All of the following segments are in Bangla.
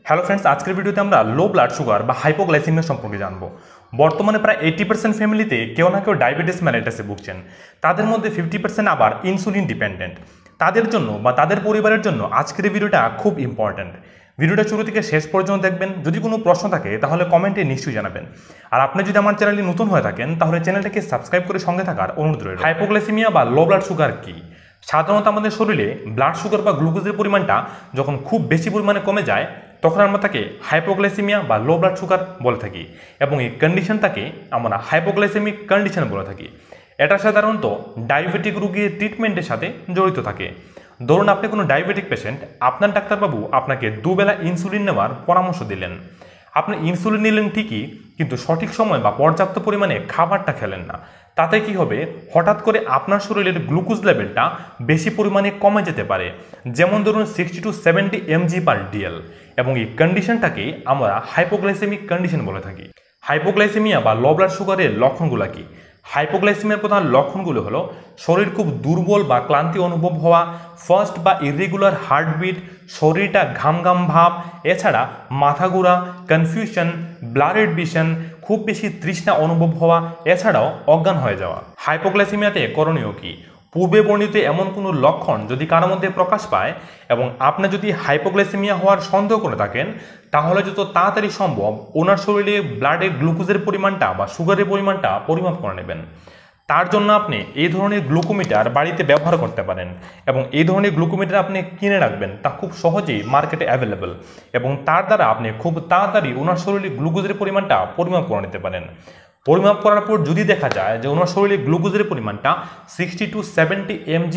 হ্যালো ফ্রেন্ডস, আজকের ভিডিওতে আমরা লো ব্লাড সুগার বা হাইপোগ্লাইসেমিয়া সম্পর্কে জানবো। বর্তমানে প্রায় 80% ফ্যামিলিতে কেউ না কেউ ডায়াবেটিস মেলাইটাসে ভুগছেন। তাদের মধ্যে 50% আবার ইনসুলিন ডিপেন্ডেন্ট। তাদের জন্য বা তাদের পরিবারের জন্য আজকের এই ভিডিওটা খুব ইম্পর্ট্যান্ট। ভিডিওটা শুরু থেকে শেষ পর্যন্ত দেখবেন। যদি কোনো প্রশ্ন থাকে তাহলে কমেন্টে নিশ্চয়ই জানাবেন। আর আপনি যদি আমার চ্যানেলে নতুন হয়ে থাকেন তাহলে চ্যানেলটাকে সাবস্ক্রাইব করে সঙ্গে থাকার অনুরোধ রইল। হাইপোগ্লাইসেমিয়া বা লো ব্লাড সুগার কি? সাধারণত আমাদের শরীরে ব্লাড সুগার বা গ্লুকোজের পরিমাণটা যখন খুব বেশি পরিমাণে কমে যায় তখন আমরা তাকে হাইপোগ্লাইসেমিয়া বা লো ব্লাড সুগার বলে থাকি, এবং এই কন্ডিশনটাকে আমরা হাইপোগ্লাইসেমিক কন্ডিশন বলে থাকি। এটা সাধারণত ডায়াবেটিক রোগীর ট্রিটমেন্টের সাথে জড়িত থাকে। ধরুন আপনি কোনো ডায়াবেটিক পেশেন্ট, আপনার ডাক্তারবাবু আপনাকে দুবেলা ইনসুলিন নেওয়ার পরামর্শ দিলেন। আপনি ইনসুলিন নিলেন ঠিকই, কিন্তু সঠিক সময় বা পর্যাপ্ত পরিমাণে খাবারটা খেলেন না। তাতে কি হবে, হঠাৎ করে আপনার শরীরের গ্লুকোজ লেভেলটা বেশি পরিমাণে কমে যেতে পারে, যেমন ধরুন 60 to 70 mg/dl, এবং এই কন্ডিশনটাকে আমরা হাইপোগ্লাইসেমিক কন্ডিশন বলে থাকি। হাইপোগ্লাইসেমিয়া বা লো ব্লাড সুগারের লক্ষণগুলো কি? হাইপোগ্লাইসেমিয়ার প্রধান লক্ষণগুলো হলো শরীর খুব দুর্বল বা ক্লান্তি অনুভব হওয়া, ফাস্ট বা ইরেগুলার হার্টবিট, শরীরটা ঘাম ঘাম ভাব, এছাড়া মাথা ঘোরা, কনফিউশন, ব্লাডেড ভিশন, খুব বেশি তৃষ্ণা অনুভব হওয়া, এছাড়াও অজ্ঞান হয়ে যাওয়া। হাইপোগ্লাইসেমিয়াতে করণীয় কি? পূর্বে বর্ণিত এমন কোনো লক্ষণ যদি কারোর মধ্যে প্রকাশ পায় এবং আপনি যদি হাইপোগ্লাইসেমিয়া হওয়ার সন্দেহ করে থাকেন, তাহলে যত তাড়াতাড়ি সম্ভব ওনার শরীরে ব্লাডে গ্লুকোজের পরিমাণটা বা সুগারের পরিমাণটা পরিমাপ করে নেবেন। তার জন্য আপনি এই ধরনের গ্লুকোমিটার বাড়িতে ব্যবহার করতে পারেন, এবং এই ধরনের গ্লুকোমিটার আপনি কিনে রাখবেন। তা খুব সহজেই মার্কেটে অ্যাভেলেবল, এবং তার দ্বারা আপনি খুব তাড়াতাড়ি ওনার শরীরে গ্লুকোজের পরিমাণটা পরিমাপ করে নিতে পারেন। পরিমাপ করার পর যদি দেখা যায় যে ওনার শরীরে গ্লুকোজের পরিমাণটা 60 to 70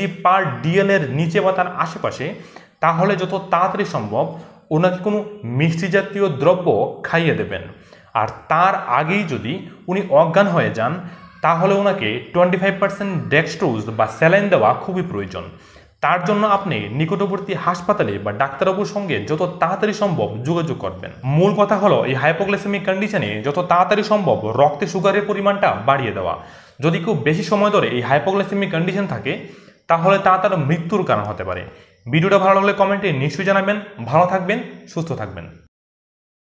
mg/dl এর নিচে বা তার আশেপাশে, তাহলে যত তাড়াতাড়ি সম্ভব ওনাকে কোনো মিষ্টি জাতীয় দ্রব্য খাইয়ে দেবেন। আর তার আগেই যদি উনি অজ্ঞান হয়ে যান, তাহলে ওনাকে 25% ডেক্সট্রোজ বা স্যালাইন দেওয়া খুবই প্রয়োজন। তার জন্য আপনি নিকটবর্তী হাসপাতালে বা ডাক্তারবাবুর সঙ্গে যত তাড়াতাড়ি সম্ভব যোগাযোগ করবেন। মূল কথা হলো এই হাইপোগ্লাইসেমিক কন্ডিশনে যত তাড়াতাড়ি সম্ভব রক্তে সুগারের পরিমাণটা বাড়িয়ে দেওয়া। যদি খুব বেশি সময় ধরে এই হাইপোগ্লাইসেমিক কন্ডিশন থাকে, তাহলে তার মৃত্যুর কারণ হতে পারে। ভিডিওটা ভালো লাগলে কমেন্টে নিশ্চয়ই জানাবেন। ভালো থাকবেন, সুস্থ থাকবেন।